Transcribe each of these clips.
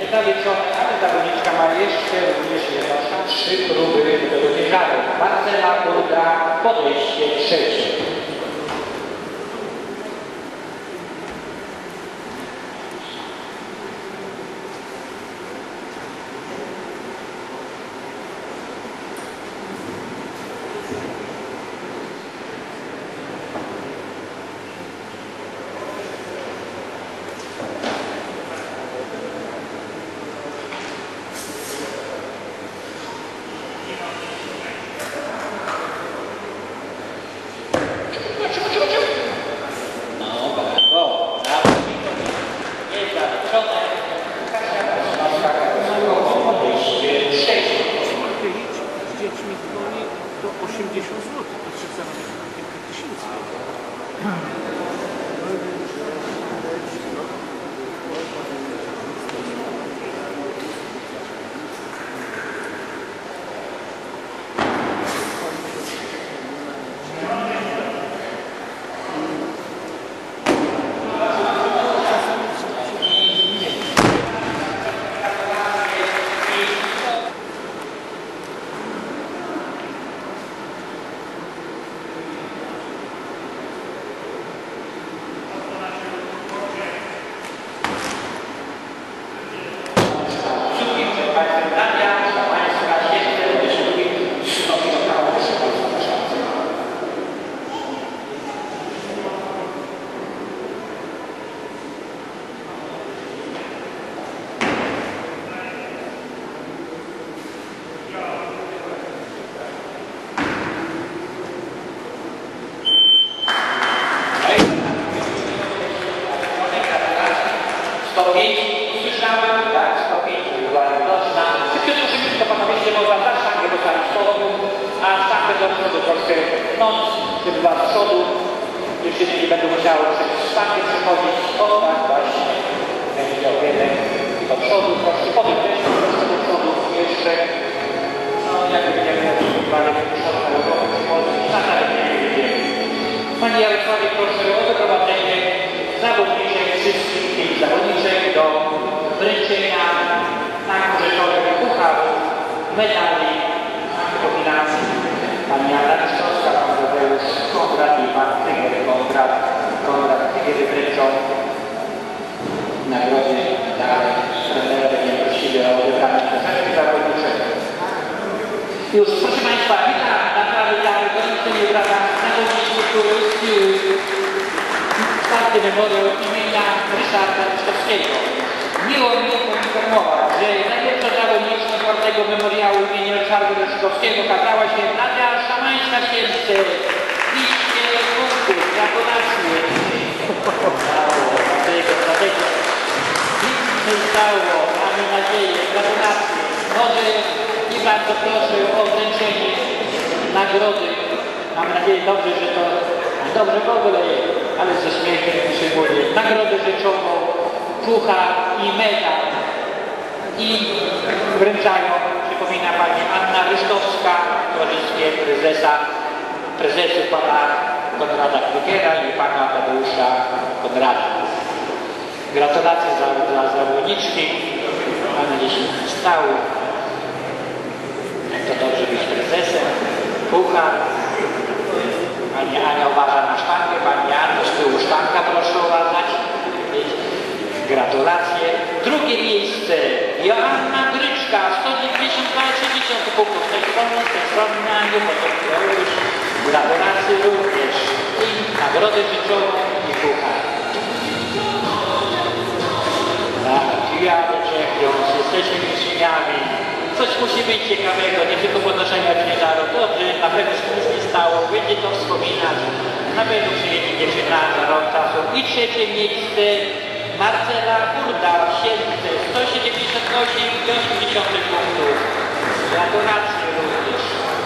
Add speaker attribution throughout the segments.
Speaker 1: zaliczone, ale zawodniczka ma jeszcze również jedną, 3 próby do tego ciężaru. Marcela Burda, podejście trzecie.
Speaker 2: To 80 zł, to trzeba zarobić kilka tysięcy.
Speaker 1: Usłyszałem, tak, 105 była widoczna. Szybciutko, szybciutko panowie się można za sztangę postawić z powodu, a sztangę do przodu troszkę noc, żeby była z przodu. Dziewczyny nie będą musiały przez sztangę przechodzić, o tak właśnie. Będzie o wiele do przodu, troszkę potem też, troszkę do przodu jeszcze. No, jak będziemy na tym wypadek przodu na głowę przychodzić, na tak nie będziemy. Pani Jarosławie, proszę o wyprowadzenie zawodniczek, wszystkich tych zawodniczek do wręczenia znaku rzeczowego pucharów, medali, kombinacji. Pani Anna Ryszkowska, pan Tadeusz Konrad i pan Tyger Konrad Tyger wręczą nagrody, medale. Trenerowie mnie prosili o odebranie troszeczkę zawodniczek. Już, proszę Państwa, witam naprawdę gorącymi brawami zawodniczki, który czwarty memoriał imienia Ryszarda Ryszkowskiego. Miło mi poinformować, że najlepsza zawodniczka czwartego memoriału imienia Ryszarda Ryszkowskiego okazała się Nadia Szamańska-Sielce. 200 punktów. Gratulacje. Dlatego nic się stało. Mamy nadzieję. Gratulacje. Może i bardzo proszę o wręczenie nagrody. Mam nadzieję dobrze, że to dobrze w ogóle, ale ze śmiechem przyjmuję nagrodę rzeczową, puchar i medal. I wręczają, przypomina pani Anna Ryszkowska, towarzystwie prezesów pana Konrada Krugera i pana Tadeusza Konrada. Gratulacje dla zawodniczki. Pan gdzieś stał. Jak to dobrze być prezesem. Puchar. Pani Ania uważa na sztangę. Pani Ania z tyłu sztanga, proszę uważać. Gratulacje. Drugie miejsce Joanna Gryczka, 192,3 punktów. Z tej strony na nie już. Gratulacje również. I nagrodę życzową i puchar. Tak, Jadę Czechliąc, jesteśmy mistrzyniami. Coś musi być ciekawego, nie tylko podnoszenia ciężaru. Dobrze, na pewno się nic nie stało, będzie to wspominać. Na pewno przyjedzie dziewczyna za rok czasu. I trzecie miejsce Marcela Burda, Sielce, 178,8 punktów. Gratulacje również.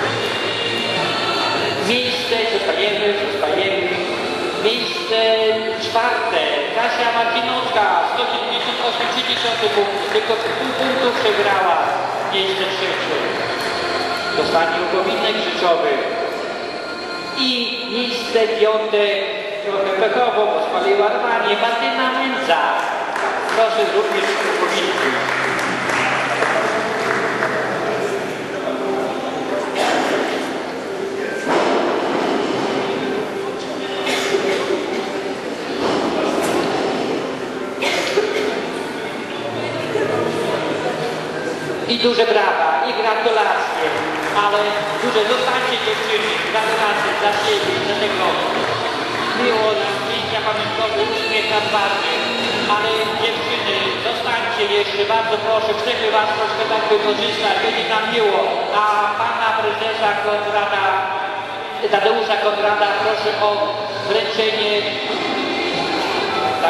Speaker 1: Miejsce, zostajemy. Miejsce czwarte, Kasia Marcinowska, 178,3 punktów. Tylko pół punktu przegrała. Miejsce trzecie. Dostanie upominek rzeczowy. I miejsce piąte, trochę pechowo, bo spaliła rwanie, Martyna Mędza. Proszę również upominki. I duże brawa, i gratulacje, ale duże zostańcie dziewczyny, gratulacje dla siebie, dla tego miło dla zdjęcia pamiątkowe, uśmiech na twarzy, ale dziewczyny, zostańcie jeszcze, bardzo proszę, chcemy was troszkę tak wykorzystać, będzie nam miło, a pana prezesa Konrada, Tadeusza Konrada proszę o wręczenie, tak?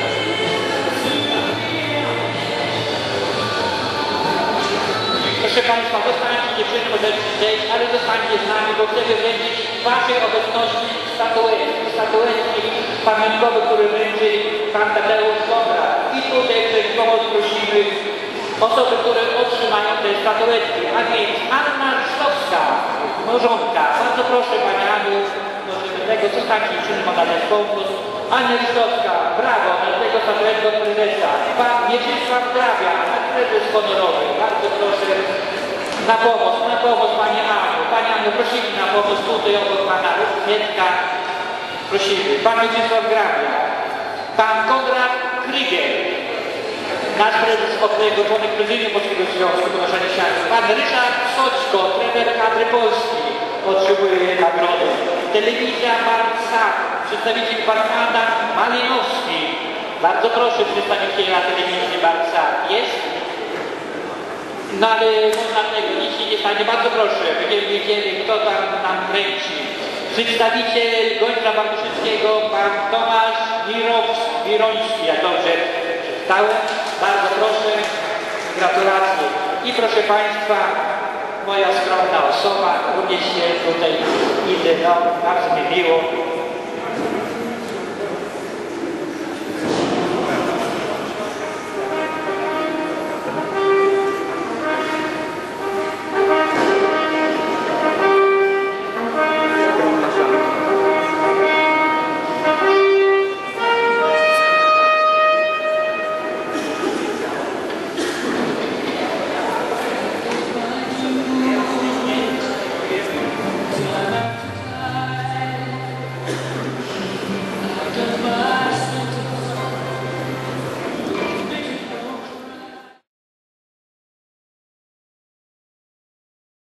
Speaker 1: Proszę Państwa, zostańcie dziewczyny, możecie zejść, ale zostańcie z nami, bo chcemy wręczyć w Waszej obecności statuetki pamiątkowe, które wręczy Pan Tadeusz Konrad. I tutaj przez pomoc prosimy osoby, które otrzymają te statuetki, a więc Anna Rysztowska, małżonka. Bardzo proszę Pani Aniu, proszę do tego, zostańcie dziewczyny, mogę dać konkurs. Ania Rysztowska, brawo, na tego statuetkę od prezesa. Pan Mieczysław Grabia, prezes honorowy. Bardzo proszę na pomoc Pani Aniu. Pani Aniu, prosimy na pomoc tutaj obok Pana Mietka. Prosimy. Pan Mieczysław Grabia. Pan Konrad Krygiel. Nasz prezes okręgu, członek prezydium Polskiego Związku Ponoszenia Śniadania. Pan Ryszard Soćko, trener kadry Polski. Otrzymuje nagrodę. Telewizja Barsak, przedstawiciel Pan Adam Malinowski. Bardzo proszę przedstawiciela telewizji Barsak. Jest? No ale można tego, nic się nie stanie. Bardzo proszę, będziemy wiedzieli, kto tam nam kręci. Przedstawiciel Gońca Bartoszyckiego, Pan Tomasz Wiroński, jak dobrze przeczytałem. Bardzo proszę, gratulacje. I proszę Państwa, moja skromna osoba, również się tutaj idę, no, bardzo mi miło.